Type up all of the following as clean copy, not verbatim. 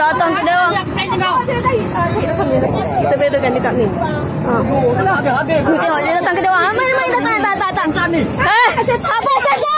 datang ke dia. Kita bedakan dekat ni. Tengok dia datang ke dia. Mari datang. Sabar saja.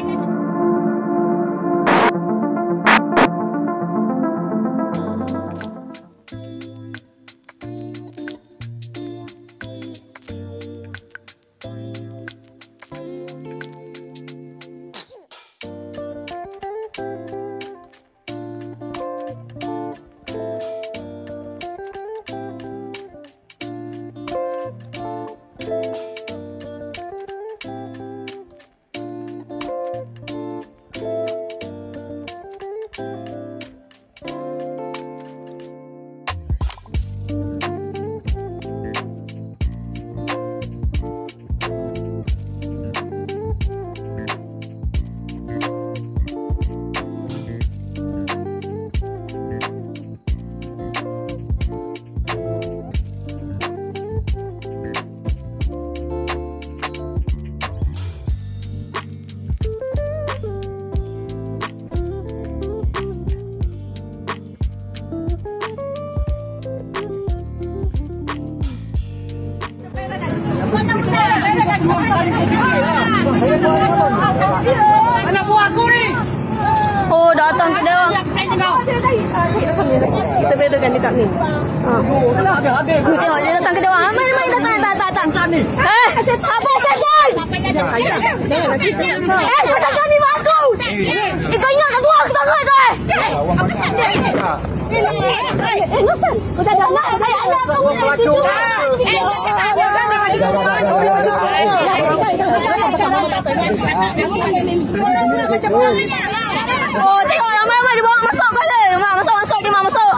Anak buah aku ni. Oh, datang ke dia. Kita bedakan dekat ni. Tengok dia datang ke dia. Mari datang. Sabar saja. Kau tak jadi mak aku. Kau ingat kat tua aku sangat kau. Nasal. Kau tak ada anak. Anak kau punya cucu. Oh, tengok ramai-ramai dia bawa masuk kau je. Masuk dia masuk.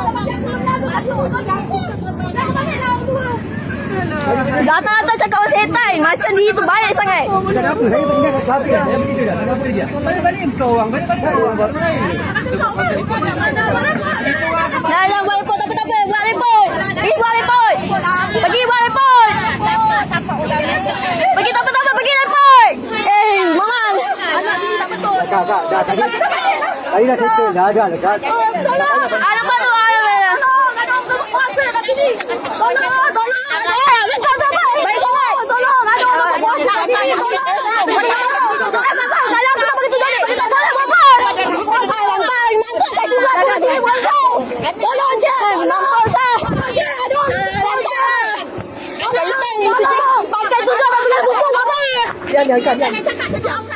Datang cakap orang setan. Macam dia tu baik sangat. Kenapa? Saya ingat kat dia. Kenapa dia? Balik kau orang. Balik orang. Dah buat report tak apa. Buat report. Buat report. Pergi buat report. Pergi tak apa. Pergi report. Mamal. Anak ni tak betul. Kak, dah tadi. Tadi dah settle. Dah ada dekat. Apa tu? Ada orang kuasa kat sini. Tolong. Baik sangat. Tolong. Ada orang kuasa kat sini. Kalau aku tak begitu jadi. Bagi tak salah apa. Lantai. Nanti saya suruh aku kat sini bukan kau. Tolong je. Nampak sah. Lantai. Pakai tudung tak boleh busuk apa. Jangan.